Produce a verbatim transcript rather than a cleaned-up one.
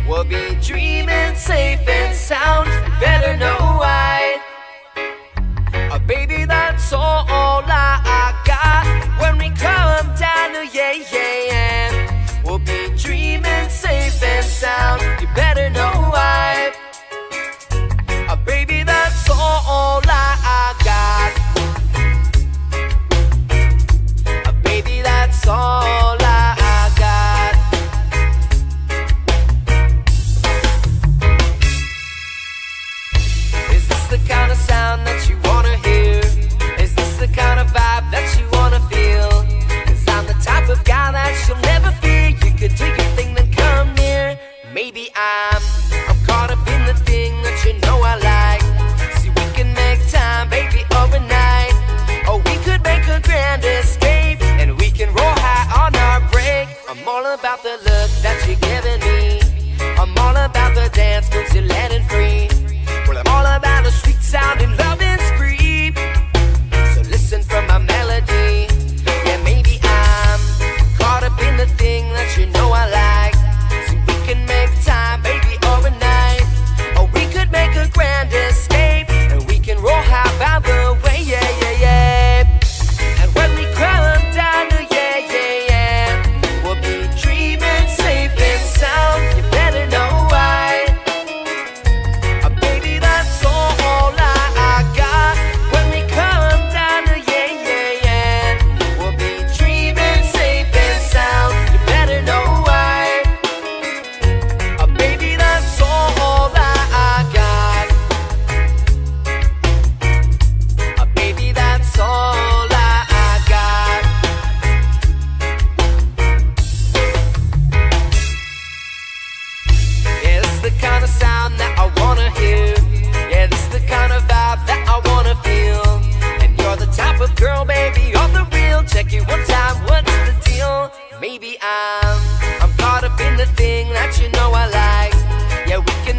We'll be dreaming safe and sound. Better know why. Uh, baby, that's all, all I, I got. When we come down to yeah, yeah, yeah, we'll be dreaming safe and sound. You better know why. Uh, baby, that's all, all I, I got. Uh, baby, that's all I, I got. Is this the kind of sound that you wanna hear? Is this the kind of vibe that you wanna feel? Cause I'm the type of guy that you'll never fear. You could do your thing, then come near. Maybe I'm, I'm caught up in the thing that you know I like. See, we can make time, baby, overnight. Or we could make a grand escape, and we can roll high on our break. I'm all about the look that you're giving me. I'm all about the dance moves you're letting free. Well, I'm all about a sweet sounding loving spree. So listen from my melody. Yeah, maybe I'm caught up in the thing that you know I like. So we can make time, baby, overnight. Or we could make a grand escape, and we can roll high by the way, yeah, yeah, yeah. And when we come down to yeah, yeah, yeah, we'll be dreaming safe and sound. You better know why. Uh, baby, that's all, all I, I got. When we come down to yeah, yeah, yeah, we'll be dreaming safe and sound. You better know why. Uh, baby, that's all, all I, I got. Uh, baby, that's all I, I got. Yeah, this is the kind of sound that I wanna hear. Yeah, this is the kind of vibe that I wanna feel. And you're the type of girl, baby, you're the real. Check it one time, what's the deal? Maybe I'm, I'm caught up in the thing that you know I like. Yeah, we can